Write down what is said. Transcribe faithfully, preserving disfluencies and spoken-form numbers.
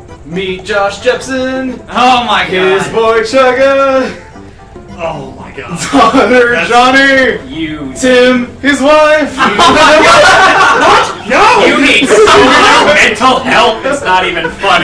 Meet Josh Jepson. Oh my god. His boy Chugga. Oh my god. Father That's Johnny. You. Tim, his wife. Oh my god. What? No. You need so much mental help. It's not even funny.